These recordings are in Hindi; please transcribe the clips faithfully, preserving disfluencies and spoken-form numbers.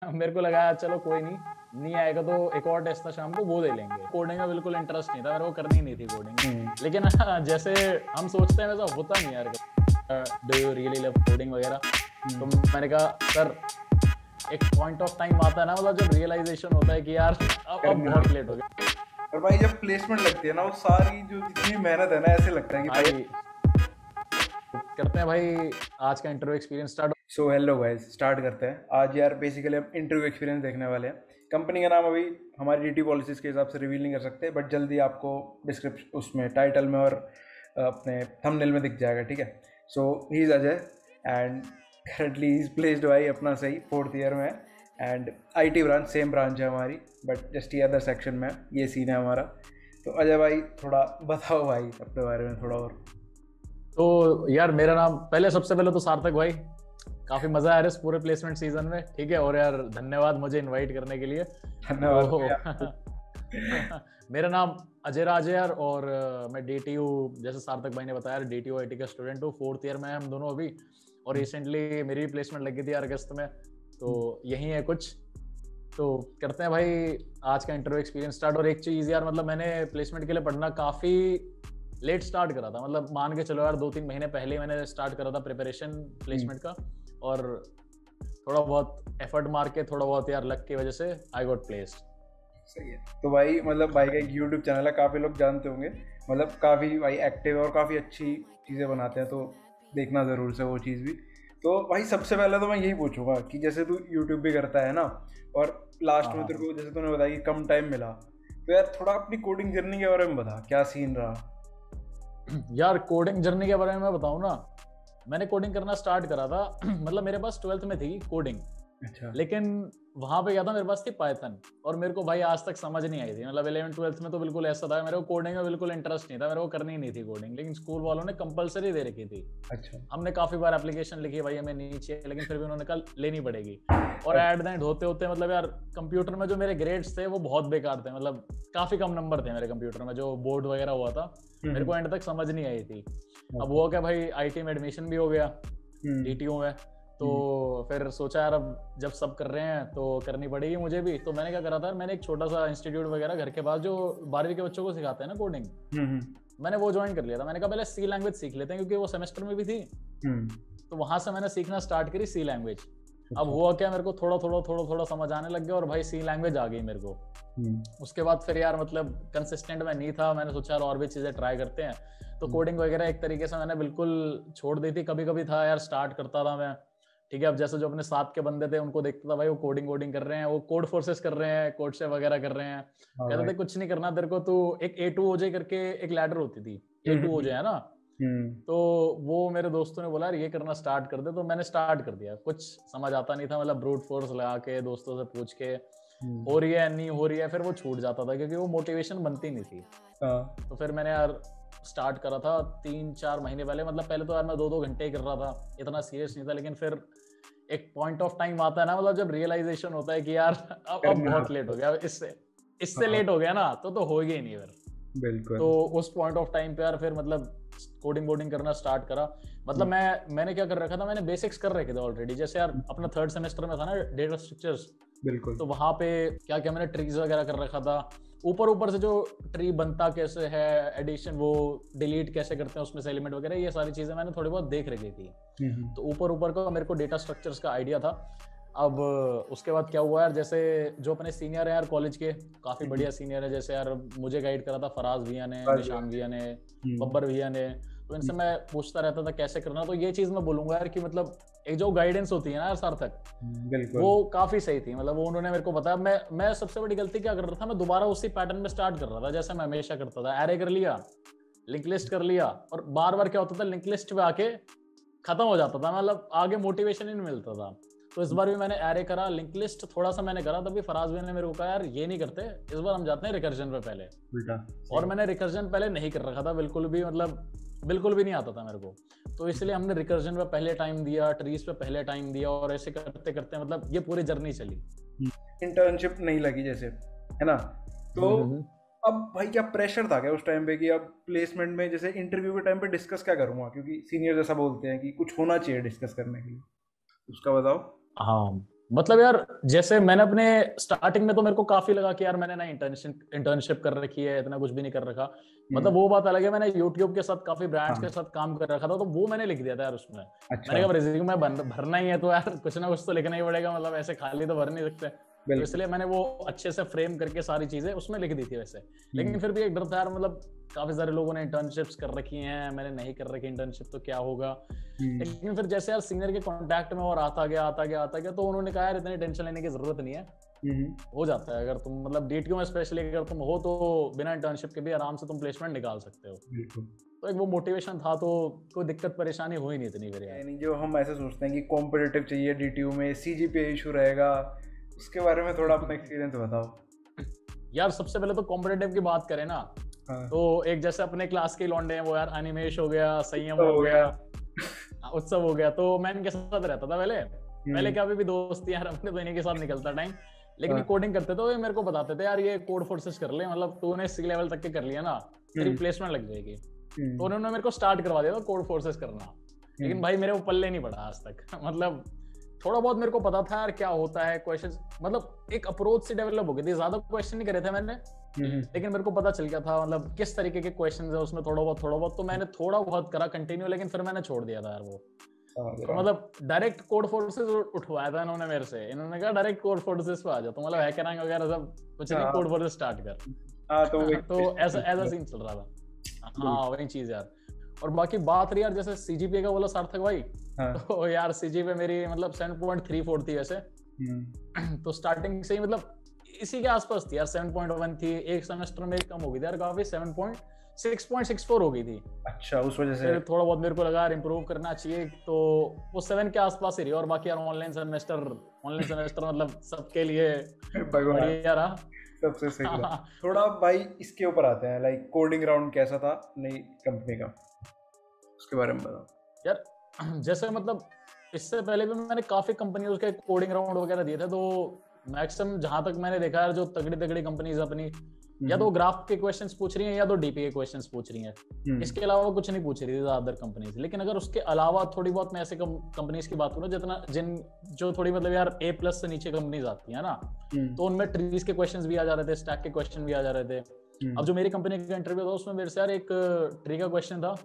मेरे को लगा चलो कोई नहीं, नहीं आएगा तो एक और टेस्ट था शाम को, वो दे लेंगे। कोडिंग में बिल्कुल इंटरेस्ट नहीं था, मेरे को करनी ही नहीं थी कोडिंग। हम्म। लेकिन जैसे हम सोचते हैं वैसा होता नहीं यार। Do you really love coding वगैरह। तो हम्म। मैंने कहा सर, एक पॉइंट ऑफ टाइम आता है ना, मतलब जब रियलाइजेशन होता है कि यार अब अब करना बहुत है। लेट हो गया और भाई जब प्लेसमेंट लगती है ना, वो सारी जो जितनी मेहनत है ना, ऐसे लगता है कि भाई। भाई। करते हैं भाई, आज का interview experience start. So hello guys, start करते हैं आज। यार बेसिकली हम इंटरव्यू एक्सपीरियंस देखने वाले हैं। कंपनी का नाम अभी हमारी ड्यूटी पॉलिसीज़ के हिसाब से रिवील नहीं कर सकते, बट जल्दी आपको डिस्क्रिप्शन उसमें टाइटल में और अपने थंबनेल में दिख जाएगा, ठीक है। So he is Ajay and currently is placed भाई अपना सही फोर्थ ईयर में है। And IT branch same branch है हमारी, बट जस्ट ये अदर सेक्शन में है। ये सीन है हमारा। तो अजय भाई थोड़ा बताओ भाई अपने बारे में थोड़ा और। तो यार मेरा नाम, पहले सबसे पहले तो सार्थक भाई, काफी मजा आया इस पूरे प्लेसमेंट सीजन में, ठीक है। और यार धन्यवाद मुझे इनवाइट करने के लिए। धन्यवाद तो भाई आपको। मेरा नाम अजय राज है यार, और uh, मैं डीटीयू, जैसे सार्थक भाई ने बताया, डीटीयू आईटी का स्टूडेंट हूँ। फोर्थ ईयर में है हम दोनों अभी। और रिसेंटली मेरी भी प्लेसमेंट लगी थी यार अगस्त में। तो यही है कुछ। तो करते हैं भाई आज का इंटरव्यू एक्सपीरियंस स्टार्ट। और एक चीज यार, मतलब मैंने प्लेसमेंट के लिए पढ़ना काफी लेट स्टार्ट करा था, मतलब मान के चलो यार दो तीन महीने पहले ही मैंने स्टार्ट करा था प्रिपरेशन प्लेसमेंट का। और थोड़ा बहुत एफर्ट मार के, थोड़ा बहुत यार लक की वजह से आई गॉट प्लेस्ड। सही है। तो भाई मतलब भाई का एक यूट्यूब चैनल है, काफ़ी लोग जानते होंगे। मतलब काफ़ी भाई एक्टिव है और काफ़ी अच्छी चीज़ें बनाते हैं, तो देखना ज़रूर से वो चीज़ भी। तो भाई सबसे पहले तो मैं यही पूछूंगा कि जैसे तू यूट्यूब भी करता है ना, और लास्ट हाँ में हाँ तेरे हाँ। को जैसे तूने बताया कि कम टाइम मिला, तो यार थोड़ा अपनी कोडिंग जर्नी के बारे में बता, क्या सीन रहा। यार कोडिंग जर्नी के बारे में मैं बताऊं ना, मैंने कोडिंग करना स्टार्ट करा था मतलब मेरे पास ट्वेल्थ में थी कोडिंग। अच्छा। लेकिन वहां पे क्या था, मेरे पास थी पाइथन। और मेरे को भाई आज तक समझ नहीं आई थी, मतलब इलेवन ट्वेल्थ में तो बिल्कुल ऐसा था, मेरे को कोडिंग में बिल्कुल इंटरेस्ट नहीं था, मेरे को करनी ही नहीं थी कोडिंग। लेकिन स्कूल वालों ने कंपलसरी दे रखी थी। अच्छा। हमने काफी बार एप्लीकेशन लिखी, भाई हमें नहीं चाहिए, लेकिन फिर भी उन्होंने कहा लेनी पड़ेगी। और अच्छा। एट द एंड होते होते मतलब यार कंप्यूटर में जो मेरे ग्रेड्स थे वो बहुत बेकार थे, मतलब काफी कम नंबर थे मेरे कंप्यूटर में, जो बोर्ड वगैरह हुआ था। मेरे हम्म। को एंड तक समझ नहीं आई थी। अब अच्छा। वो क्या भाई, आईटी में एडमिशन भी हो गया, हम्म। डीटीयू में। तो हम्म। फिर सोचा यार अब जब सब कर रहे हैं तो करनी पड़ेगी मुझे भी। तो मैंने क्या करा था, मैंने एक छोटा सा इंस्टीट्यूट वगैरह घर के पास जो बारहवीं के बच्चों को सिखाते हैं ना कोडिंग, हम्म। मैंने वो ज्वाइन कर लिया था। मैंने कहा पहले सी लैंग्वेज सीख लेते हैं, क्योंकि वो सेमेस्टर में भी थी। हम्म। तो वहां से मैंने सीखना स्टार्ट करी सी लैंग्वेज। अब अच्छा। हुआ क्या, मेरे को थोड़ा थोड़ा थोड़ा थोड़ा समझ आने लग गया, और भाई सी लैंग्वेज आ गई मेरे को। हम्म। उसके बाद फिर यार मतलब कंसिस्टेंट मैं नहीं था, मैंने सोचा यार और भी चीजें ट्राई करते हैं। तो कोडिंग वगैरह एक तरीके से मैंने बिल्कुल छोड़ दी थी। कभी कभी था यार स्टार्ट करता था मैं, ठीक है। अब जैसे जो अपने साथ के बंदे थे उनको देखता था, भाई वो कोडिंग कोडिंग कर रहे हैं, वो कोड फोर्सेस कर रहे हैं, कोड से वगैरह कर रहे हैं। हाँ कहते भाई। थे कुछ नहीं करना तेरे को, तू एक ए टू ओजे करके एक लैडर होती थी, ए हम्म। टू ओजे है ना। हम्म। तो वो मेरे दोस्तों ने बोला यार ये करना स्टार्ट कर दे, तो मैंने स्टार्ट कर दिया। कुछ समझ आता नहीं था, मतलब ब्रूट फोर्स लगा के दोस्तों से पूछ के हो हम्म। रही है नहीं हो रही है, फिर वो छूट जाता था क्योंकि वो मोटिवेशन बनती नहीं थी। हाँ। तो फिर मैंने यार स्टार्ट करा था तीन चार महीने पहले। मतलब पहले तो यार मैं दो दो घंटे ही कर रहा था, इतना सीरियस नहीं था। लेकिन फिर एक पॉइंट ऑफ टाइम आता है ना, मतलब जब रियलाइजेशन होता है कि यार अब अब करना है बहुत लेट हो आपको। गया, इससे इससे हाँ। लेट हो गया ना, तो तो हो ही नहीं फिर। तो बिल्कुल। उस पॉइंट ऑफ टाइम पे यार फिर मतलब कोडिंग वोडिंग करना स्टार्ट करा। मतलब हम्म। मैं मैंने क्या कर रखा था, मैंने बेसिक्स कर रखे थे ऑलरेडी। जैसे यार अपना थर्ड सेमेस्टर में था ना डेटा स्ट्रक्चर्स, बिल्कुल। तो वहां पे क्या क्या मैंने ट्रीज वगैरह कर रखा था। ऊपर ऊपर से जो ट्री बनता कैसे है, एडिशन वो डिलीट कैसे करते हैं उसमें से एलिमेंट वगैरह, ये सारी चीजें मैंने थोड़ी बहुत देख रखी थी। हम्म। तो ऊपर ऊपर का मेरे को डेटा स्ट्रक्चर्स का आइडिया था। अब उसके बाद क्या हुआ यार, जैसे जो अपने सीनियर है यार कॉलेज के, काफी हम्म। बढ़िया सीनियर है। जैसे यार मुझे गाइड करा था फराज भैया ने, बस यार। निशान भैया ने, हम्म। बब्बर भैया ने। तो इनसे हम्म। मैं पूछता रहता था कैसे करना। तो ये चीज मैं बोलूंगा यार कि मतलब एक जो गाइडेंस होती है ना यार सार्थक, बिल्कुल। वो काफी सही थी। मतलब वो उन्होंने मेरे को बताया। मैं मैं सबसे बड़ी गलती क्या कर रहा था, मैं दोबारा उसी पैटर्न में स्टार्ट कर रहा था जैसे मैं हमेशा करता था। एरे कर लिया, लिंक लिस्ट कर लिया, और बार बार क्या होता था, लिंक लिस्ट पे आके खत्म हो जाता था, मतलब आगे मोटिवेशन ही नहीं मिलता था। तो इस बार भी मैंने एरे करा, लिंक लिस्ट थोड़ा सा मैंने करा। तभी फराज भाई ने मेरे को कहा यार ये नहीं करते, इस बार हम जाते हैं रिकर्जन पे पहले। उल्टा। और सही। मैंने रिकर्जन पहले नहीं कर रखा था बिल्कुल भी, मतलब बिल्कुल भी नहीं आता था मेरे को। तो इसलिए हमने रिकर्जन पे पहले टाइम दिया, ट्रीज पे पहले टाइम दिया, और ऐसे करते करते मतलब ये पूरी जर्नी चली। इंटर्नशिप नहीं लगी जैसे, है ना। तो हम्म हम्म। अब भाई क्या प्रेशर था क्या उस टाइम पे कि अब प्लेसमेंट में जैसे इंटरव्यू के टाइम पे डिस्कस क्या करूंगा, क्योंकि सीनियर जैसा बोलते हैं कि कुछ होना चाहिए डिस्कस करने के लिए, उसका बताओ। हाँ मतलब यार जैसे मैंने अपने स्टार्टिंग में तो मेरे को काफी लगा कि यार मैंने ना इंटर्नशिप इंटर्नशिप कर रखी है, इतना कुछ भी नहीं कर रखा। मतलब वो बात अलग है, मैंने यूट्यूब के साथ काफी ब्रांड्स के साथ काम कर रखा था, तो वो मैंने लिख दिया था यार उसमें। अच्छा। मैंने कहा रिज्यूमे भरना ही है तो यार कुछ ना कुछ तो लिखना ही पड़ेगा, मतलब ऐसे खाली तो भर नहीं सकते। तो इसलिए मैंने वो अच्छे से फ्रेम करके सारी चीजें उसमें लिख दी थी वैसे। लेकिन फिर भी एक डर था यार, मतलब काफी सारे लोगों ने इंटर्नशिप्स कर रखी हैं, मैंने नहीं कर रखी इंटर्नशिप, तो क्या होगा। लेकिन फिर जैसे यार सीनियर के कांटेक्ट में और आता गया आता गया आता गया तो उन्होंने कहा यार इतनी टेंशन लेने की जरूरत नहीं है, हो जाता है। अगर तुम मतलब डीटीयू में स्पेशली अगर तुम हो तो बिना इंटर्नशिप के भी आराम से तुम प्लेसमेंट निकाल सकते हो। तो एक वो मोटिवेशन था, तो कोई दिक्कत परेशानी हुई नहीं इतनी मेरे। यानी जो हम ऐसे सोचते हैं कि कॉम्पिटिटिव चाहिए डीटीयू में, सीजीपीए इशू रहेगा, उसके बारे में थोड़ा अपना एक्सपीरियंस बताओ यार। सबसे पहले तो कॉम्पिटिटिव की बात करें ना, हाँ। तो एक जैसे अपने क्लास के लौंडे हैं वो यार अनिमेश हो गया, संयम हो, हो गया, उत्सव हो गया, तो मैं इनके साथ रहता था पहले पहले क्या अभी भी दोस्त यार अपने, तो इन्हीं के साथ निकलता टाइम। लेकिन कोडिंग करते तो ये मेरे को बताते थे यार ये कोड फोर्सेस कर ले, मतलब तूने सी लेवल तक के कर लिया ना तेरी प्लेसमेंट लग जाएगी। तो उन्होंने मेरे को स्टार्ट करवा दिया था कोड फोर्सेस करना। लेकिन भाई मेरे वो पल्ले नहीं पड़ा आज तक मतलब थोड़ा बहुत मेरे को पता था यार क्या होता है क्वेश्चन, मतलब एक अप्रोच से डेवलप हो गई थी, ज्यादा क्वेश्चन नहीं करे थे मैंने, लेकिन मेरे को पता चल गया था मतलब किस तरीके के क्वेश्चन है उसमें, थोड़ा बहुत थोड़ा बहुत तो मैंने थोड़ा बहुत करा कंटिन्यू, लेकिन फिर मैंने छोड़ दिया था यार वो। तो मतलब डायरेक्ट कोड फोर्सेस उठवाया था इन्होंने मेरे से, इन्होंने कहा डायरेक्ट कोड फोर्सेस पे आ जाओ, तो मतलब हैकरैंग वगैरह सब कुछ नहीं, कोड फोर्सेस स्टार्ट कर। हाँ तो तो ऐसा ऐसा सीन चल रहा था। हाँ वही चीज यार। और बाकी बात रही यार जैसे सीजीपीए का बोला सार्थक भाई, हाँ। तो यार सीजीपीए मेरी मतलब सेवन पॉइंट थ्री फोर थी वैसे, तो स्टार्टिंग से ही मतलब इसी के आसपास थी यार, सेवन पॉइंट वन थी, एक सेमेस्टर में कम हो गई थी यार काफी, seven point six point six four हो गई थी। अच्छा, उस वजह से थोड़ा बहुत मेरे को लगा यार इंप्रूव करना चाहिए, तो वो सेवन के आसपास ही रही। और बाकी यार ऑनलाइन सेमेस्टर ऑनलाइन सेमेस्टर मतलब सबके लिए बढ़िया रहा, सबसे सही रहा। थोड़ा भाई इसके ऊपर आते हैं, लाइक कोडिंग राउंड कैसा था नई कंपनी का, उसके बारे में बताओ यार। जैसे मतलब इससे पहले भी मैंने काफी कंपनियों के कोडिंग राउंड वगैरह दिए थे, तो मैक्सिमम जहां तक मैंने देखा है जो तगड़ी तगड़ी कंपनीज अपनी या तो ग्राफ के क्वेश्चंस पूछ रही हैं या तो डीपी के क्वेश्चंस पूछ रही हैं, इसके अलावा कुछ नहीं पूछ रही थी ज्यादातर कंपनीज। लेकिन अगर उसके अलावा थोड़ी बहुत मैं ऐसे कंपनीज की बात करूं जितना जिन जो थोड़ी मतलब यार ए प्लस से नीचे कंपनीज आती है ना, तो उनमें ट्रीज के क्वेश्चंस भी आ जा रहे थे, स्टैक के क्वेश्चन भी आ जा रहे थे। अब जो मेरी कंपनी का इंटरव्यू था उसमें मेरे से यार एक ट्री का क्वेश्चन था,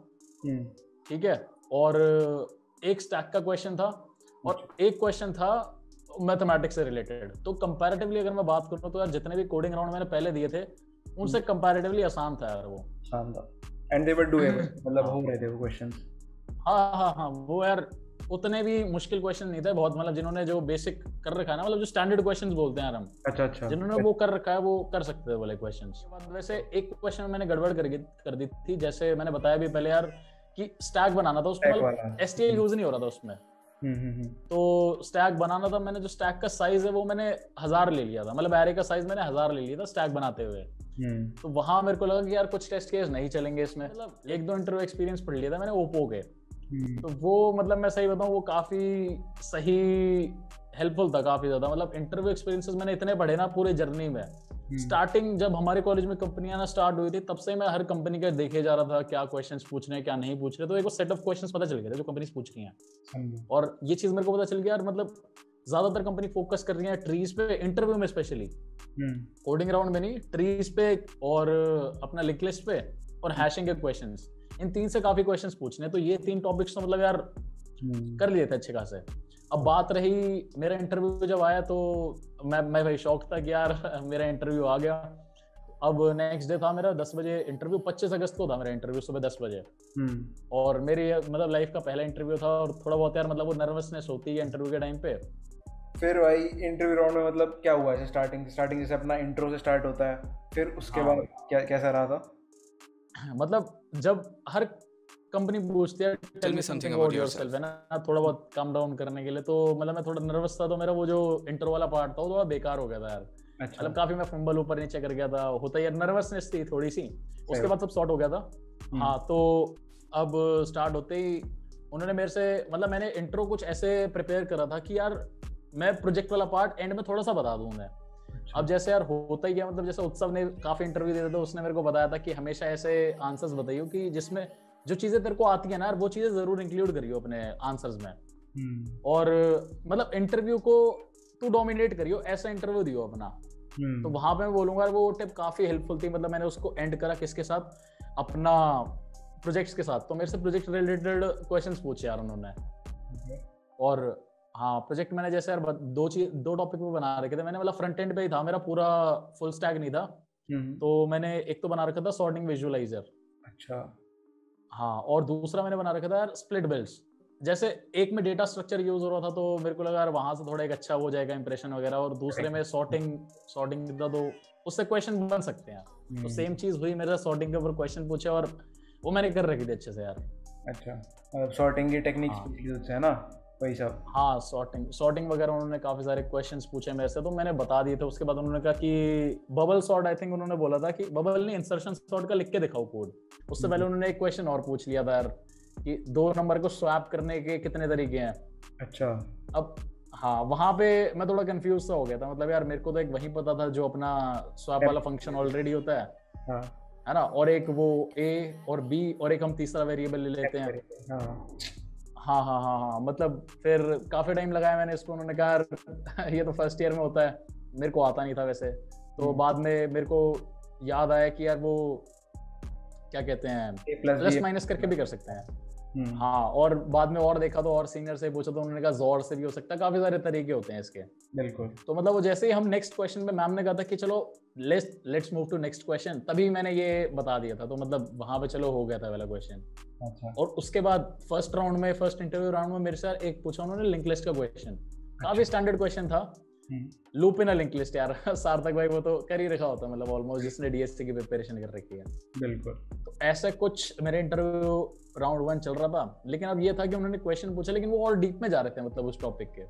ठीक है, और एक स्टैक का क्वेश्चन था, और एक क्वेश्चन था मैथमेटिक्स से रिलेटेड। तो कंपैरेटिवली अगर मैं बात करूं तो यार जितने भी कोडिंग राउंड मैंने पहले दिए थे उनसे कंपैरेटिवली आसान था यार वो। आसान था एंड दे वर डूएबल, मतलब हो रहे थे वो क्वेश्चंस। हाँ हाँ हाँ वो यार उतने भी मुश्किल क्वेश्चन नहीं थे बहुत, मतलब जिन्होंने जो बेसिक कर रखा है ना, मतलब जो स्टैंडर्ड क्वेश्चंस बोलते हैं यार हम, अच्छा अच्छा, जिन्होंने वो कर रखा है वो कर सकते थे बोले क्वेश्चंस। वैसे एक क्वेश्चन मैंने गड़बड़ कर कर दी थी, जैसे मैंने बताया भी पहले यार कि स्टैक बनाना था उसमें, मतलब एसटीएल यूज नहीं हो रहा था उसमें, तो स्टैक बनाना था। मैंने जो स्टैक का साइज है वो मैंने हजार ले लिया था, मतलब एरे का साइज मैंने हजार ले लिया था स्टैक बनाते हुए। तो वहां मेरे को लगा कि यार कुछ टेस्ट केस नहीं चलेंगे इसमें, मतलब एक दो इंटरव्यू एक्सपीरियंस पढ़ लिया था मैंने ओप्पो के, तो वो मतलब मैं सही बताऊं वो काफी सही हेल्पफुल था काफी ज्यादा। मतलब इंटरव्यू एक्सपीरियंसेस मैंने इतने पढ़े ना पूरे जर्नी में। स्टार्टिंग जब हमारे कॉलेज में कंपनियां ना स्टार्ट हुई थी तब से मैं हर कंपनी का देखे जा रहा था क्या क्वेश्चंस पूछ रहे हैं क्या नहीं पूछ रहे, तो एक सेट ऑफ क्वेश्चंस पता चल गए थे जो कंपनीज पूछ रही हैं। और ये चीज मेरे को पता चल गया यार, मतलब ज्यादातर कंपनी फोकस कर रही है ट्रीज पे, इंटरव्यू में स्पेशली, कोडिंग राउंड में नहीं, ट्रीज पे और अपना लिंक लिस्ट पे और हैशिंग के क्वेश्चंस, इन तीन से काफी क्वेश्चंस पूछने। तो ये तीन टॉपिक्स तो मतलब यार कर लिए थे अच्छे खासे। अब बात रही मेरा इंटरव्यू जब आया तो मैं मैं भाई शौक था कि यार मेरा इंटरव्यू आ गया। अब नेक्स्ट डे था मेरा दस बजे इंटरव्यू, पच्चीस अगस्त को था मेरा इंटरव्यू सुबह दस बजे, और मेरी मतलब लाइफ का पहला इंटरव्यू था, और थोड़ा बहुत यार मतलब वो नर्वसनेस होती है इंटरव्यू के टाइम पे। फिर भाई इंटरव्यू राउंड में मतलब क्या हुआ है? स्टार्टिंग स्टार्टिंग जैसे अपना इंट्रो से स्टार्ट होता है, फिर उसके हाँ। बाद क्या कैसा रहा था? मतलब जब हर कंपनी पूछती है tell me something about yourself है ना, थोड़ा बहुत काम डाउन करने के लिए, तो मतलब मैं थोड़ा नर्वस था, तो मेरा वो जो इंट्रो वाला पार्ट था वो थोड़ा बेकार हो गया था यार। अच्छा। मतलब काफी मैं फंबल ऊपर नीचे कर गया था, होता यार नर्वसनेस थी थोड़ी सी, उसके बाद सब सॉर्ट हो गया था। हाँ तो अब स्टार्ट होते ही उन्होंने मेरे से, मतलब मैंने इंट्रो कुछ ऐसे प्रिपेयर करा था कि यार मैं प्रोजेक्ट वाला पार्ट एंड में थोड़ा सा बता दूं मैं। अच्छा। अब जैसे यार होता ही है, मतलब जैसे उत्सव ने काफी इंटरव्यू दिए थे, उसने मेरे को बताया था कि हमेशा ऐसे आंसर्स बताइयो कि जिसमें जो चीजें तेरे को आती है ना यार वो चीजें जरूर इंक्लूड करियो अपने आंसर्स में। और मतलब इंटरव्यू को तू डोमिनेट करियो, ऐसा इंटरव्यू दियो अपना। तो वहां पे मैं बोलूंगा वो टिप काफी हेल्पफुल थी। मतलब मैंने उसको एंड करा किसके साथ, अपना प्रोजेक्ट्स के साथ। तो मेरे से प्रोजेक्ट रिलेटेड क्वेश्चंस पूछे यार उन्होंने। okay. और हाँ, प्रोजेक्ट मैंने जैसे यार दो चीज दो टॉपिक पे बना रखे थे मैंने। मतलब फ्रंट एंड पे ही था मेरा, पूरा फुल स्टैक नहीं था। तो मैंने एक तो बना रखा था सॉर्टिंग विजुअलाइजर। अच्छा। हाँ, और दूसरा मैंने बना रखा था यार स्प्लिट बिल्ड्स। जैसे एक में डेटा स्ट्रक्चर यूज हो रहा था तो मेरे को लगा यार वहां से थोड़ा एक अच्छा हो जाएगा इंप्रेशन वगैरह, और दूसरे में सॉर्टिंग सॉर्टिंग था तो उससे क्वेश्चन बन सकते हैं। तो सेम चीज हुई मेरे सॉर्टिंग के ऊपर क्वेश्चन पूछे और वो मैंने कर रखी थी अच्छे से यार। अच्छा, सॉर्टिंग की टेक्निक्स है ना वही सब। हाँ, सॉर्टिंग सॉर्टिंग वगैरह उन्होंने काफी सारे क्वेश्चंस पूछे मेरे से, तो मैंने बता दिए थे। उसके बाद उन्होंने कहा कि बबल सॉर्ट, आई थिंक उन्होंने बोला था कि बबल नहीं, इंसर्शन सॉर्ट का लिख के दिखाओ कोड। उससे पहले उन्होंने एक क्वेश्चन और पूछ लिया था यार कि दो नंबर को स्वैप करने के कितने तरीके हैं। अच्छा। अब हाँ, वहां पे मैं थोड़ा कंफ्यूज सा हो गया था। मतलब यार मेरे को तो एक वही पता था जो अपना स्वैप वाला फंक्शन ऑलरेडी होता है, हाँ, है ना, और एक वो ए और बी, और एक हम तीसरा वेरिएबल ले लेते हैं। हाँ हाँ हाँ हाँ हाँ मतलब फिर काफी टाइम लगाया मैंने इसको। उन्होंने कहा यार ये तो फर्स्ट ईयर में होता है, मेरे को आता नहीं था वैसे। तो बाद में मेरे को याद आया कि यार वो क्या कहते हैं, प्लस माइनस करके भी कर सकते हैं। हाँ, और बाद में और देखा तो और सीनियर से पूछा तो उन्होंने कहा जोर से भी हो सकता है, काफी सारे तरीके होते हैं इसके। बिल्कुल। तो मतलब वो जैसे ही हम नेक्स्ट क्वेश्चन पे, मैम ने कहा था कि चलो let's let's move to next question, तभी मैंने ये बता दिया था। तो मतलब वहां पे चलो हो गया था वाला क्वेश्चन। अच्छा। और उसके बाद फर्स्ट राउंड में, फर्स्ट इंटरव्यू राउंड में मेरे से एक पूछा उन्होंने लिंक लिस्ट का क्वेश्चन। काफी स्टैंडर्ड क्वेश्चन था, loop in a link list. यार सार्थक भाई वो तो कर ही रखा होता, मतलब ऑलमोस्ट, जिसने डीएससी की प्रिपरेशन कर रखी है। बिल्कुल। तो ऐसा कुछ मेरे इंटरव्यू राउंड वन चल रहा था। लेकिन अब ये था कि उन्होंने क्वेश्चन पूछा लेकिन वो और डीप में जा रहे थे, मतलब उस टॉपिक के।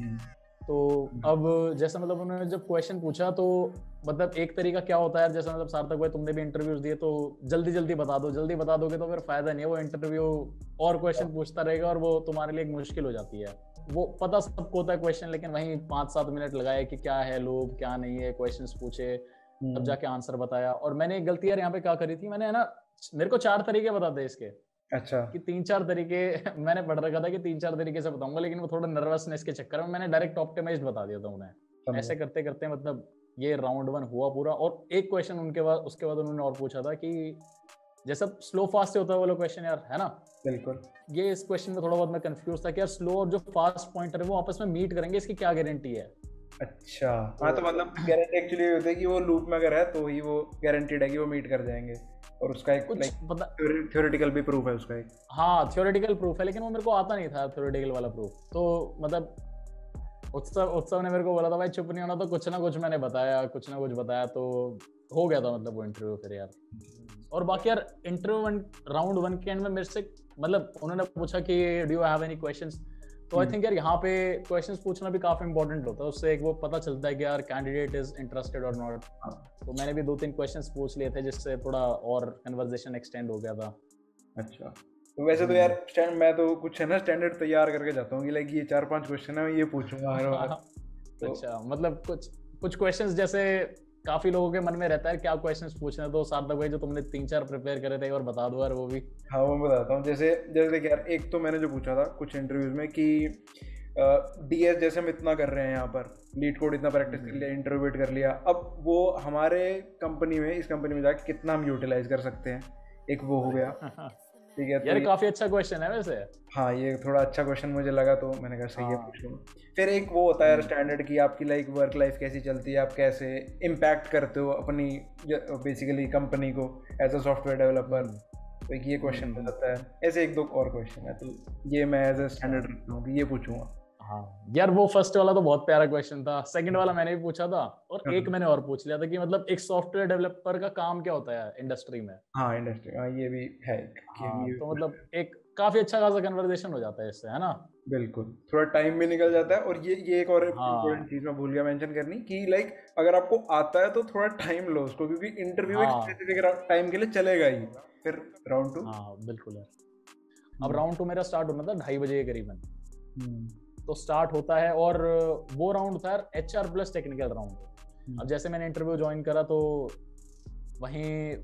तो अब जैसा मतलब उन्होंने जब क्वेश्चन पूछा तो मतलब एक तरीका क्या होता है, जैसा मतलब सार्थक भाई तुमने भी इंटरव्यूज दिए, तो जल्दी जल्दी बता दो। जल्दी बता दोगे तो फिर फायदा नहीं है, वो इंटरव्यू और क्वेश्चन पूछता रहेगा और वो तुम्हारे लिए एक मुश्किल हो जाती है। वो पता सबको होता है क्वेश्चन, लेकिन वहीं पांच सात मिनट लगाए कि क्या है लूप क्या नहीं है, क्वेश्चंस पूछे, तब जाके आंसर बताया। और मैंने एक गलती यार यहाँ पे क्या करी थी, मैंने है ना, मेरे को चार तरीके बता दे इसके। अच्छा। कि तीन चार तरीके मैंने पढ़ रखा था कि तीन चार तरीके से बताऊंगा, लेकिन वो थोड़ा नर्वसनेस के चक्कर में मैंने डायरेक्ट ऑप्टिमाइज्ड बता दिया था उन्हें। ऐसे करते करते मतलब ये राउंड वन हुआ पूरा। और एक क्वेश्चन उनके बाद, उसके बाद उन्होंने और पूछा था कि जैसा स्लो फास्ट से होता है वो क्वेश्चन यार, है ना। बिल्कुल। ये इस क्वेश्चन में थोड़ा बहुत मैं कंफ्यूज था कि यार स्लो और जो फास्ट पॉइंटर है वो आपस में मीट करेंगे, इसकी क्या गारंटी है। अच्छा। हाँ, तो मतलब गारंटी एक्चुअली ये होता है कि वो लूप में अगर है तो ही वो गारंटीड है कि वो मीट कर जाएंगे। और उसका एक कुछ थ्योरेटिकल भी प्रूफ है उसका एक। हाँ, थ्योरेटिकल प्रूफ है, लेकिन वो मेरे को आता नहीं था थ्योरेटिकल वाला प्रूफ। तो मतलब उत्सव उत्सव ने मेरे को बोला था भाई चुप नहीं होना, तो कुछ ना कुछ मैंने बताया, कुछ ना कुछ बताया, तो हो गया था मतलब वो इंटरव्यू फिर यार। और बाकी यार इंटरव्यू वन राउंड वन के एंड में मेरे से मतलब उन्होंने पूछा कि do you have any questions. तो आई थिंक यार यहाँ पे क्वेश्चंस पूछना भी काफी इंपॉर्टेंट होता है, उससे एक वो पता चलता है कि यार candidate is interested or not. तो मैंने भी दो तीन क्वेश्चंस पूछ लिए थे जिससे थोड़ा और कन्वर्सेशन एक्सटेंड हो गया था। अच्छा। तो वैसे तो यार स्टैंड मैं तो कुछ है ना स्टैंडर्ड तैयार करके जाता हूँ कि लाइक ये चार पांच क्वेश्चन है, मैं ये पूछूंगा हर बार। तो अच्छा, मतलब कुछ कुछ क्वेश्चंस जैसे काफी लोगों के मन में रहता है क्या क्वेश्चंस पूछने हैं, तो सार्थक भाई जो तुमने तीन चार प्रिपेयर करे थे एक बार बता दो यार वो भी। हाँ, वो बताता हूँ। जैसे जैसे यार एक तो मैंने जो पूछा था कुछ इंटरव्यूज में कि डीएस जैसे हम इतना कर रहे हैं यहाँ पर, लीड कोड इतना प्रैक्टिस कर लिया, इंटरव्यू कर लिया, अब वो हमारे कंपनी में, इस कंपनी में जाके कितना हम यूटिलाइज कर सकते हैं, एक वो हो गया। ठीक है, तो यार काफी अच्छा क्वेश्चन है वैसे। हाँ, ये थोड़ा अच्छा क्वेश्चन मुझे लगा तो मैंने कहा सही है पूछूंगा। फिर एक वो होता है यार स्टैंडर्ड की आपकी लाइक वर्क लाइफ कैसी चलती है, आप कैसे इम्पैक्ट करते हो अपनी बेसिकली कंपनी को एज अ सॉफ्टवेयर डेवलपर, तो एक ये क्वेश्चन हो जाता है। ऐसे एक दो और क्वेश्चन है, तो ये मैं एज अ स्टैंडर्ड रखता हूँ कि ये पूछूंगा। हाँ यार, वो फर्स्ट वाला तो बहुत प्यारा क्वेश्चन था। सेकंड वाला मैंने भी पूछा था, और एक मैंने और पूछ लिया था कि मतलब एक सॉफ्टवेयर डेवलपर का काम क्या होता है इंडस्ट्री में। हाँ, इंडस्ट्री, हाँ ये भी है। हाँ, तो मतलब एक काफी अच्छा खासा कन्वर्सेशन हो जाता है इससे, है ना। बिल्कुल, थोड़ा टाइम भी निकल जाता है। और ये ये एक और इम्पोर्टेंट चीज मैं भूल गया मेंशन करनी कि लाइक अगर आपको आता है तो थोड़ा टाइम लो उसको, क्योंकि इंटरव्यू एक स्पेसिफिक टाइम के लिए चलेगा ही। फिर राउंड टू। हाँ बिल्कुल है। अब राउंड टू मेरा स्टार्ट होना था ढाई बजे के करीबन, तो स्टार्ट होता है। और वो राउंड था H R plus technical round. अब जैसे मैंने इंटरव्यू ज्वाइन करा तो वहीं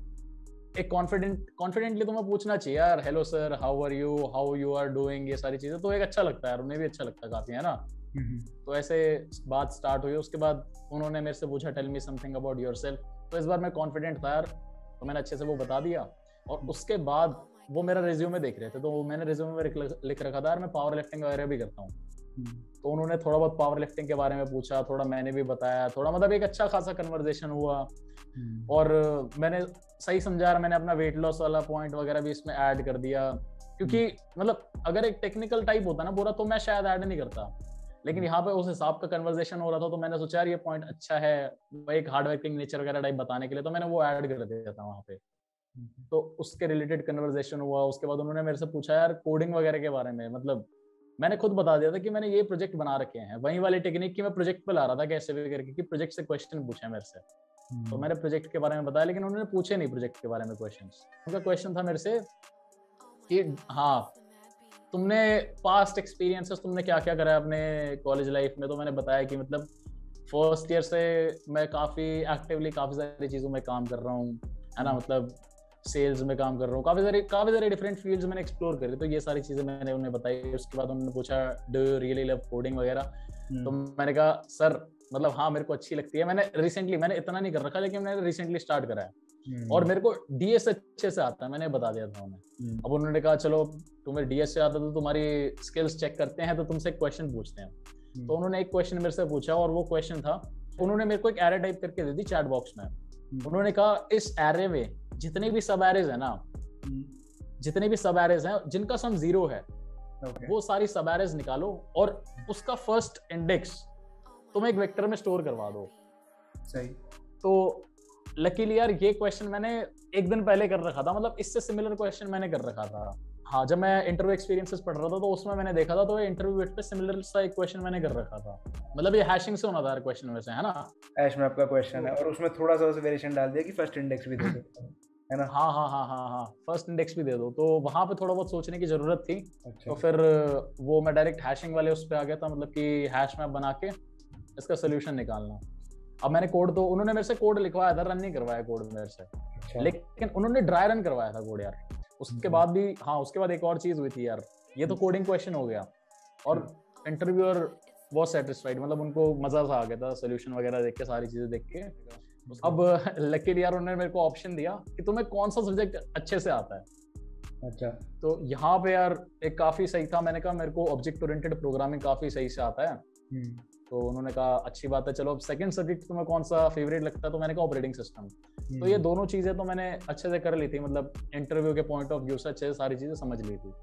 एक कॉन्फिडेंट कॉन्फिडेंटली तो मैं पूछना चाहिए यार, hello sir, how are you, how you are doing, ये सारी चीजें तो एक अच्छा लगता है यार, उन्हें भी अच्छा लगता है काफी, है ना। तो ऐसे बात स्टार्ट हुई। उसके बाद उन्होंने मेरे से पूछा tell me something about yourself, तो इस बार मैं कॉन्फिडेंट था यार, तो मैंने अच्छे से वो बता दिया। और उसके बाद वो मेरा रिज्यूमे देख रहे थे, तो मैंने रिज्यूमे में लिख रखा था यार मैं पावर लिफ्टिंग वगैरह भी करता हूँ। तो उन्होंने थोड़ा बहुत पावर लिफ्टिंग के बारे में पूछा, थोड़ा मैंने भी बताया, थोड़ा मतलब एक अच्छा खासा कन्वर्सेशन हुआ। और मैंने सही समझा यार, मैंने अपना वेट लॉस वाला पॉइंट वगैरह भी इसमें ऐड कर दिया, क्योंकि मतलब अगर एक टेक्निकल टाइप होता ना पूरा तो मैं शायद ऐड नहीं करता, लेकिन यहाँ पे उस हिसाब का कन्वर्सेशन हो रहा था, तो मैंने सोचा यार ये पॉइंट अच्छा है एक हार्ड वर्किंग नेचर वगैरह टाइप बताने के लिए, तो मैंने वो ऐड कर दिया था वहाँ पे। तो उसके रिलेटेड कन्वर्सेशन हुआ। उसके बाद उन्होंने मेरे से पूछा यार कोडिंग वगैरह के बारे में, मतलब मैंने खुद बता दिया था कि मैंने ये प्रोजेक्ट बना रखे हैं, वही वाली टेक्निक की मैं प्रोजेक्ट पे ला रहा था कैसे भी करके, कि प्रोजेक्ट से क्वेश्चन पूछे मेरे से। तो मैंने प्रोजेक्ट के बारे में बताया, लेकिन उन्होंने पूछे नहीं प्रोजेक्ट के बारे में क्वेश्चंस। उनका क्वेश्चन था मेरे से कि हाँ तुमने पास्ट एक्सपीरियंसेस तुमने क्या क्या करा है अपने कॉलेज लाइफ में। तो मैंने बताया कि मतलब फर्स्ट ईयर से मैं काफ़ी एक्टिवली काफ़ी सारी चीज़ों में काम कर रहा हूँ, है ना, मतलब सेल्स में काम कर रहा हूँ, काफ़ी सारी काफ़ी सारी डिफरेंट फील्ड्स मैंने एक्सप्लोर करी। तो ये सारी चीज़ें मैंने उन्हें बताई। उसके बाद उन्होंने पूछा do you really love coding वगैरह। तो मैंने कहा सर मतलब हाँ मेरे को अच्छी लगती है, मैंने रिसेंटली, मैंने इतना नहीं कर रखा लेकिन मैंने रिसेंटली स्टार्ट करा है और मेरे को डीएस अच्छे से आता है, मैंने बता दिया था उन्हें। अब उन्होंने कहा चलो तुम्हें डीएस से आता है तो तुम्हारी स्किल्स चेक करते हैं, तो तुमसे एक क्वेश्चन पूछते हैं। तो उन्होंने एक क्वेश्चन मेरे से पूछा और वो क्वेश्चन था, उन्होंने मेरे को एक एरे टाइप करके दे दी चैट बॉक्स में। उन्होंने कहा इस एरे में जितने भी सब एरेज है ना, जितने भी सब एरेज हैं जिनका सम जीरो है, okay. वो सारी सब एरेज निकालो और उसका फर्स्ट इंडेक्स तुम एक वेक्टर में स्टोर करवा दो। सही। तो लकीली यार ये क्वेश्चन मैंने एक दिन पहले कर रखा था, मतलब इससे सिमिलर क्वेश्चन मैंने कर रखा था। हाँ जब मैं इंटरव्यू एक्सपीरियंसेस पढ़ रहा था तो उसमें मैंने देखा था, तो इंटरव्यू पे सिमिलर सा एक क्वेश्चन मैंने कर रखा था। मतलब ये हैशिंग से होना था क्वेश्चन में से, है ना, हैश मैप का क्वेश्चन है और उसमें थोड़ा सा वेरिएशन डाल दिया कि फर्स्ट इंडेक्स भी दे दो, है ना। हाँ हाँ हाँ हाँ हाँ फर्स्ट इंडेक्स भी दे दो। तो वहां पे थोड़ा बहुत सोचने की जरूरत थी। अच्छा। तो फिर वो मैं डायरेक्ट हैशिंग वाले उस पर आ गया था, मतलब कि हैश मैप बना के इसका सोल्यूशन निकालना। अब मैंने कोड तो उन्होंने मेरे से कोड लिखवाया था, रन नहीं करवाया कोड मेरे से। अच्छा। लेकिन उन्होंने ड्राई रन करवाया था कोड यार। उसके बाद भी हाँ उसके बाद एक और चीज हुई थी यार, ये तो कोडिंग क्वेश्चन हो गया और इंटरव्यूअर बहुत सेटिस्फाइड, मतलब उनको मजा सा आ गया था सोल्यूशन वगैरह देख के, सारी चीजें देख के। अब लकीली यार उन्होंने मेरे को ऑप्शन दिया कि तुम्हें कौन सा सब्जेक्ट अच्छे से आता है। अच्छा। तो यहाँ पे यार एक काफी सही था, मैंने कहा मेरे को ऑब्जेक्ट ओरिएंटेड प्रोग्रामिंग काफी सही से आता है। तो उन्होंने कहा अच्छी बात है, चलो अब सेकंड सब्जेक्ट तुम्हें कौन सा फेवरेट लगता है। तो मैंने कहा ऑपरेटिंग सिस्टम। तो ये दोनों चीजें तो मैंने अच्छे से कर ली थी, मतलब इंटरव्यू के पॉइंट ऑफ व्यू से अच्छे से सारी चीजें समझ ली थी।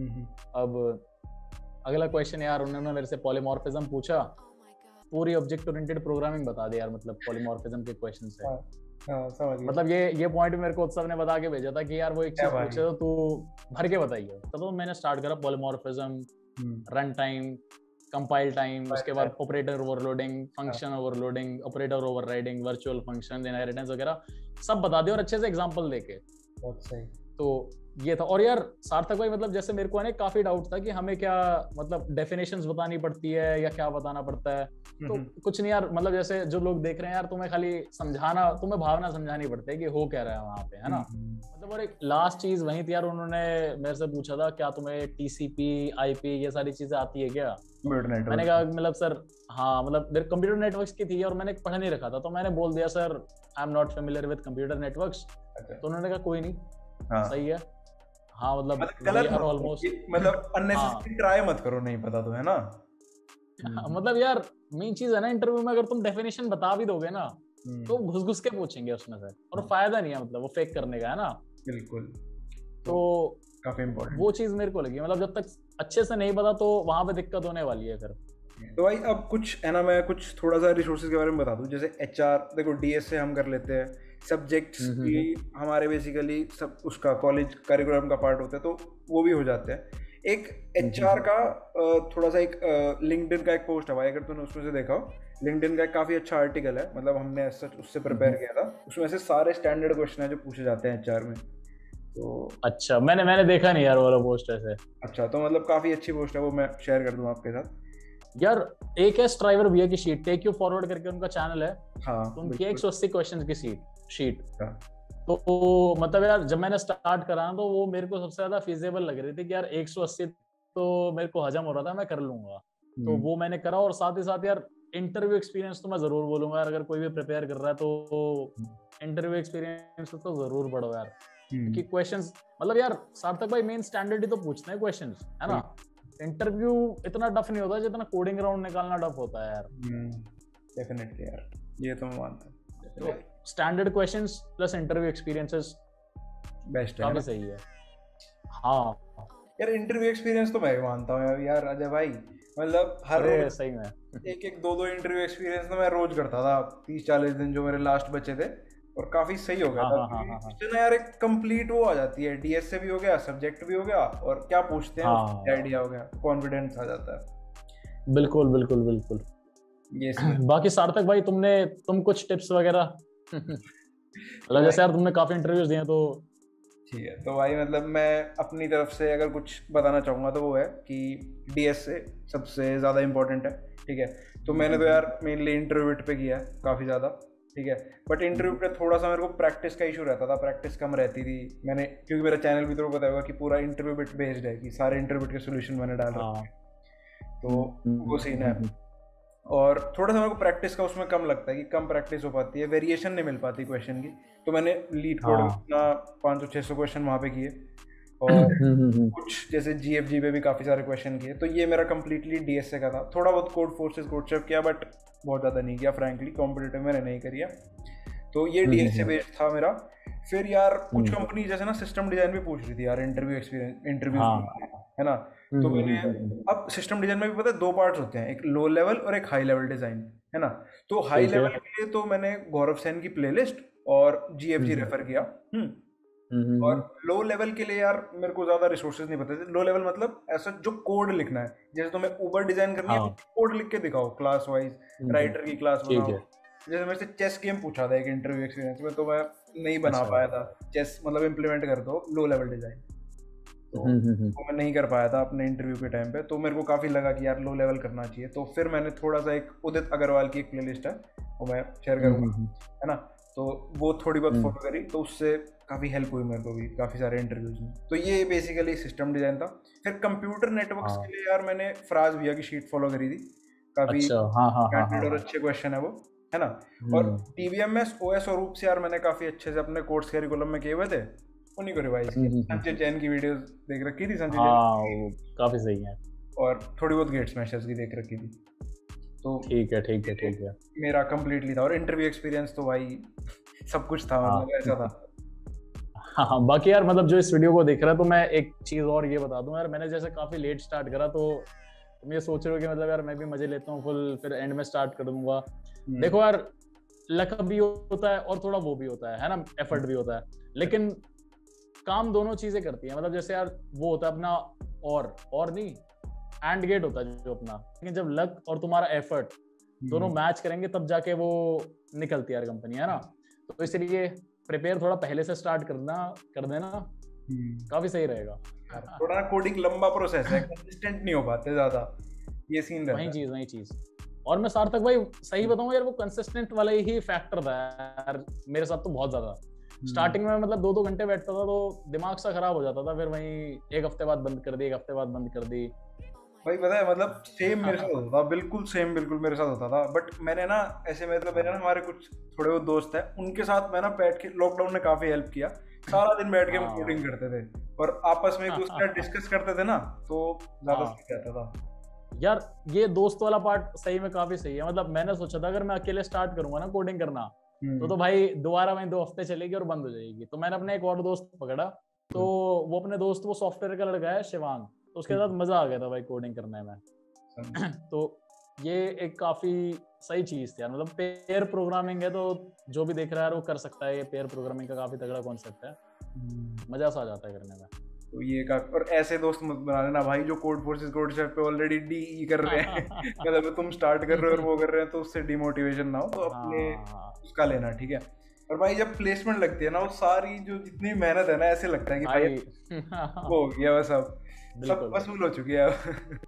अब अगला क्वेश्चन यार उन्होंने मेरे से पॉलीमॉर्फिज्म पूछा, पूरी ऑब्जेक्ट ओरिएंटेड प्रोग्रामिंग बता दी यार, मतलब पॉलीमॉर्फिज्म के क्वेश्चन से। हाँ, हाँ, समझ गया। मतलब ये ये पॉइंट मेरे को उत्सव ने बता के भेजा था कि यार वो एक चीज पूछे तो तू भर के बताइए। तो मैंने स्टार्ट करा polymorphism, run time, compile time, उसके बाद operator overloading, function overloading, operator overriding, virtual function, inheritance वगैरह सब बता दिया और अच्छे से एग्जांपल देके। बहुत सही। तो ये था। और यार सार्थक भाई मतलब जैसे मेरे को है काफी डाउट था कि हमें क्या मतलब डेफिनेशंस बतानी पड़ती है या क्या बताना पड़ता है। तो कुछ नहीं यार, मतलब जैसे जो लोग देख रहे हैं यार, तुम्हें खाली समझाना, तुम्हें भावना समझानी पड़ती है कि हो क्या रहा है वहां पे, है ना। मतलब और एक लास्ट चीज वही थी यार, उन्होंने मेरे से पूछा था क्या तुम्हें टीसीपी, आईपी ये सारी चीजें आती है क्या। मैंने कहा मतलब सर हाँ, मतलब मेरे कंप्यूटर नेटवर्क्स की थी और मैंने पढ़ नहीं रखा था, तो मैंने बोल दिया sir I am not familiar with computer networks. तो उन्होंने कहा कोई नहीं, सही है। हाँ मतलब गलत ऑलमोस्ट, मतलब अननेसेसरी ट्राई मत करो, नहीं पता तो, है ना। मतलब यार मेन चीज है ना इंटरव्यू में, अगर तुम डेफिनेशन बता भी दोगे ना तो घुस घुस के पूछेंगे उसमें से, और फायदा नहीं है मतलब वो फेक करने का, है ना। बिल्कुल। तो काफी इम्पोर्टेंट वो चीज मेरे को लगी, मतलब जब तक अच्छे से नहीं पता तो वहां पे दिक्कत होने वाली है फिर। तो भाई अब कुछ है ना, मैं कुछ थोड़ा सा रिसोर्सेज के बारे में बता दूं। जैसे एचआर, देखो डीएस से हम कर लेते हैं, सब्जेक्ट्स भी हमारे बेसिकली सब उसका कॉलेज करिकुलम का पार्ट होता है, तो वो भी हो जाते हैं। एक एचआर का थोड़ा सा एक लिंक्डइन का एक पोस्ट है भाई, अगर तुमने उसमें से देखा हो, लिंक्डइन का एक काफ़ी अच्छा आर्टिकल है, मतलब हमने सच उससे प्रिपेयर किया था। उसमें से सारे स्टैंडर्ड क्वेश्चन है जो पूछे जाते हैं एचआर में। तो अच्छा, मैंने मैंने देखा नहीं यार वाला पोस्ट ऐसे। अच्छा, तो मतलब काफ़ी अच्छी पोस्ट है, वो मैं शेयर कर दूँ आपके साथ। यार एक है स्ट्राइवर भैया की शीट, टेक यू फॉरवर्ड करके उनका चैनल है। हाँ, तो उनकी एक सौ अस्सी क्वेश्चन की सीट शीट तो मतलब यार जब मैंने स्टार्ट करा तो वो मेरे को सबसे ज्यादा फीजेबल लग रही थी कि यार एक सौ अस्सी तो मेरे को हजम हो रहा था, मैं कर लूंगा। तो वो मैंने करा। और साथ ही साथ यार इंटरव्यू एक्सपीरियंस तो मैं जरूर बोलूंगा यार, अगर कोई भी प्रिपेयर कर रहा है तो इंटरव्यू एक्सपीरियंस तो जरूर बढ़ो यार, क्योंकि क्वेश्चंस मतलब यार सार्थक भाई मेन स्टैंडर्ड ही तो पूछते हैं क्वेश्चंस, है ना। इंटरव्यू इतना टफ नहीं होता जितना कोडिंग राउंड निकालना टफ होता है यार। डेफिनेटली यार, ये तो मैं मानता हूँ। तो standard questions plus interview experiences best है, काफी सही है। हाँ यार इंटरव्यू एक्सपीरियंस तो मैं भी मानता हूँ यार अजय भाई, मतलब हर रोज सही में एक एक दो दो इंटरव्यू एक्सपीरियंस तो मैं रोज करता था, तीस चालीस दिन जो मेरे लास्ट बचे थे, और काफी सही हो गया हाँ, था। हाँ, हाँ, हाँ, हाँ। उससे ना यार एक कंप्लीट वो आ जाती है, डीएस से भी हो गया, सब्जेक्ट भी हो गया, और क्या पूछते हैं हाँ, उसका आइडिया हो गया, कॉन्फिडेंस आ जाता है। बिल्कुल बिल्कुल बिल्कुल। ये बाकी सार्थक भाई तुमने तुम कुछ टिप्स वगैरह मतलब जैसे यार तुमने काफी इंटरव्यूज दिए तो ठीक है, तो भाई मतलब मैं अपनी तरफ से अगर कुछ बताना चाहूँगा तो वो है कि डीएस से सबसे ज़्यादा इम्पोर्टेंट है, ठीक है। तो मैंने तो यार मेनली इंटरव्यू पे किया है काफ़ी ज़्यादा, ठीक है। बट इंटरव्यू पे थोड़ा सा मेरे को प्रैक्टिस का इशू रहता था, प्रैक्टिस कम रहती थी। मैंने क्योंकि मेरा चैनल भी तो पता होगा कि पूरा इंटरव्यू बिट बेस्ड है, कि सारे इंटरव्यू के सोल्यूशन मैंने डाल रखे हैं, तो वो सीन है। और थोड़ा सा मेरे को प्रैक्टिस का उसमें कम लगता है कि कम प्रैक्टिस हो पाती है, वेरिएशन नहीं मिल पाती क्वेश्चन की। तो मैंने लीड कोड में अपना पाँच सौ छः सौ क्वेश्चन वहाँ पे किए, और कुछ जैसे जीएफजी पे भी काफ़ी सारे क्वेश्चन किए। तो ये मेरा कंप्लीटली डीएसए का था। थोड़ा बहुत कोड फोर्सेस कोड शेफ किया, बट बहुत ज़्यादा नहीं किया, फ्रैंकली कॉम्पिटिटिव मैंने नहीं किया। तो ये डीएसए बेस्ड था मेरा। फिर यार कुछ कंपनी जैसे ना सिस्टम डिजाइन भी पूछ रही थी यार इंटरव्यू एक्सपीरियंस इंटरव्यू है ना। तो मैंने अब सिस्टम डिजाइन में भी पता है दो पार्ट्स होते हैं, एक लो लेवल और एक हाई लेवल डिजाइन, है ना। तो हाई लेवल के लिए तो मैंने गौरव सेन की प्लेलिस्ट और जीएफजी रेफर किया। हम्म और लो लेवल के लिए यार मेरे को ज्यादा रिसोर्सेज नहीं पता थे। लो लेवल मतलब ऐसा जो कोड लिखना है, जैसे तुम्हें ऊबर डिजाइन करनी है, कोड लिख के दिखाओ क्लास वाइज, राइटर की क्लास बनाओ। जैसे मेरे से चेस गेम पूछा था एक इंटरव्यू एक्सपीरियंस में, तो मैं नहीं बना अच्छा। पाया था चेस, मतलब इम्प्लीमेंट कर दो लो लेवल डिजाइन, तो वो मैं नहीं कर पाया था अपने इंटरव्यू के टाइम पे। तो मेरे को काफ़ी लगा कि यार लो लेवल करना चाहिए। तो फिर मैंने थोड़ा सा एक उदित अग्रवाल की एक प्लेलिस्ट है, वो मैं शेयर करूँगा, है ना। तो वो थोड़ी बहुत फॉलो करी, तो उससे काफ़ी हेल्प हुई मेरे को भी काफ़ी सारे इंटरव्यूज में। तो ये बेसिकली सिस्टम डिजाइन था। फिर कंप्यूटर नेटवर्क्स के लिए यार मैंने फराज भैया की शीट फॉलो करी थी, काफ़ी स्टैंडर्ड और अच्छे क्वेश्चन है वो, है ना। और टीवीएमएस ओएस और रूप से यार मैंने काफ़ी अच्छे से अपने कोर्स करिकुलम में किए हुए थे, उन्हीं को रिवाइज किया। संजय जैन की वीडियोस देख रखी थी, संजय जैन काफ़ी सही है, और थोड़ी बहुत गेट स्मैशर्स की देख रखी थी। तो ठीक है ठीक है ठीक है मेरा कंप्लीटली था। और इंटरव्यू एक्सपीरियंस तो भाई सब कुछ था, मतलब ऐसा था। हाँ हाँ बाकी यार मतलब जो इस वीडियो को देख रहा है, तो मैं एक चीज और ये बता दूं यार, मैंने जैसे काफी लेट स्टार्ट करा, तो तुम ये सोच रहे हो कि मतलब यार मैं भी मजे लेता हूँ फुल, फिर एंड में स्टार्ट कर दूंगा। देखो यार लक भी होता है और थोड़ा वो भी होता है है ना, एफर्ट भी होता है, लेकिन काम दोनों चीजें करती है। मतलब जैसे यार वो होता है अपना और और नहीं एंड गेट होता है जो अपना, लेकिन जब लक और तुम्हारा एफर्ट दोनों मैच करेंगे तब जाके वो निकलती है यार कंपनी, है ना। तो इसलिए प्रिपेयर थोड़ा पहले से स्टार्ट करना कर देना काफी सही रहेगा। थोड़ा कोडिंग लंबा प्रोसेस है, कंसिस्टेंट नहीं हो पाते ज्यादा, ये सीन रहता है। वही चीज वही चीज और मैं सार्थक भाई सही बताऊं यार, वो कंसिस्टेंट वाला ही फैक्टर था यार मेरे साथ तो बहुत ज्यादा। स्टार्टिंग में मतलब दो दो घंटे बैठता था तो दिमाग सा खराब हो जाता था, फिर वही एक हफ्ते बाद बंद कर दी, एक हफ्ते बाद बंद कर दी। भाई पता है मतलब सेम मेरे साथ होता था, बिल्कुल सेम बिल्कुल मेरे साथ होता था। बट मैंने ना ऐसे मतलब मेरे ना हमारे कुछ थोड़े बहुत दोस्त हैं, उनके साथ मैं ना बैठ के लॉकडाउन ने काफी हेल्प किया। सारा दिन बैठ के हम कोडिंग करते थे और आपस में एक दूसरे डिस्कस करते थे ना, तो ज्यादा सही रहता था यार। ये दोस्त वाला पार्ट सही में काफी सही है। मतलब मैंने सोचा था अगर मैं अकेले स्टार्ट करूंगा ना कोडिंग करना, तो तो भाई दोबारा वहीं दो हफ्ते चलेगी और बंद हो जाएगी। तो मैंने अपने एक और दोस्त पकड़ा, तो वो अपने दोस्त वो सॉफ्टवेयर का लड़का है शिवांग, तो उसके साथ मजा आ गया था भाई कोडिंग करने में। तो ये एक काफी सही चीज थी यार। मतलब पेयर प्रोग्रामिंग है तो जो भी देख रहा है वो कर सकता है। ये पेयर प्रोग्रामिंग का काफी तगड़ा कॉन्सेप्ट है, मजा सा आ जाता है करने में। तो ये का और ऐसे दोस्त मत बना लेना भाई जो कोड फोर्सेस कोड शेफ पे ऑलरेडी डी कर रहे हैं मतलब तुम स्टार्ट कर रहे हो और वो कर रहे हैं, तो उससे डिमोटिवेशन ना हो, तो अपने उसका लेना, ठीक है। और भाई जब प्लेसमेंट लगती है ना, वो सारी जो जितनी मेहनत है ना, ऐसे लगता है कि भाई वो हो गया बस, अब सब वसूल हो चुकी है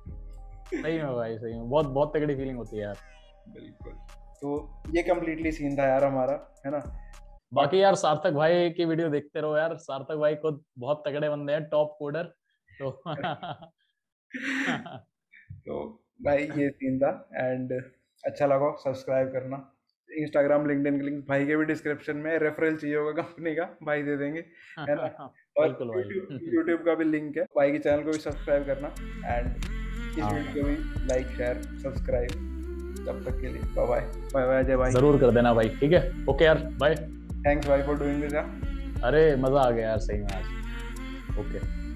सही में भाई सही में बहुत बहुत तगड़ी फीलिंग होती है यार। बिल्कुल। तो ये कंप्लीटली सीन था यार हमारा, है ना। बाकी यार सार्थक भाई की वीडियो देखते रहो यार, सार्थक भाई खुद बहुत तगड़े बंदे हैं, टॉप कोडर। तो तो भाई ये सीन था। एंड अच्छा लगा, सब्सक्राइब करना। इंस्टाग्राम लिंक्डइन के लिंक भाई के भी डिस्क्रिप्शन में, रेफरल चाहिए होगा कंपनी का भाई दे देंगे, है ना। और बिल्कुल भाई। यूट्यूब यूट्यूब का भी लिंक है, भाई के चैनल को भी सब्सक्राइब करना। एंड इस हाँ वीडियो को भी लाइक शेयर सब्सक्राइब। तब तक के लिए bye bye bye bye Ajay भाई। जरूर कर देना भाई, ठीक है, ओके यार, बाय। थैंक्स भाई फॉर डूइंग दिस। अरे मजा आ गया यार सही में आज, ओके।